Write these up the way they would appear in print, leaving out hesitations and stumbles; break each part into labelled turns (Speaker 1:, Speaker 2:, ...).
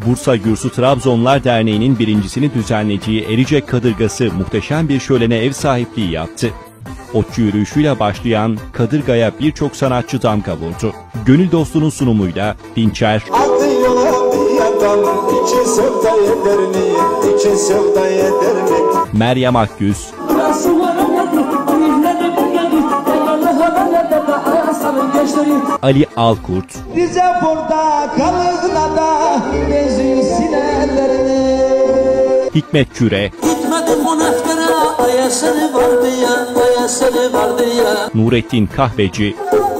Speaker 1: Bursa Gürsü Trabzonlar Derneği'nin birincisini düzenlediği Ericek Kadırgası muhteşem bir şölene ev sahipliği yaptı. Otçu yürüyüşüyle başlayan Kadırga'ya birçok sanatçı damga vurdu. Gönül Dostlu'nun sunumuyla Dinçer, Meryem Akgüz, Ali Alkurt,
Speaker 2: bize burada kalığına da benziyor sinirlerini.
Speaker 1: Hikmet Küre, Nurettin Kahveci,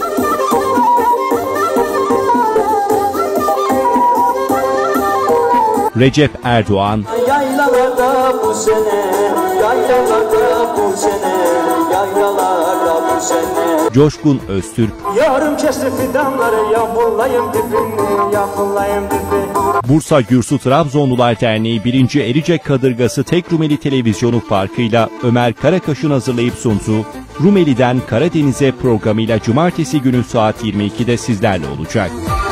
Speaker 1: Recep Erdoğan,
Speaker 2: Yaylalarda bu sene, yaylalarda bu sene, yaylalarda bu sene.
Speaker 1: Coşkun Öztürk,
Speaker 2: Yarım kesti fidanları, yapılayım dibini, yapılayım dibini.
Speaker 1: Bursa Gürsü Trabzonlular Derneği 1. Ericek Kadırgası Tek Rumeli Televizyonu farkıyla Ömer Karakaş'ın hazırlayıp sunduğu Rumeli'den Karadeniz'e programıyla cumartesi günü saat 22'de sizlerle olacak.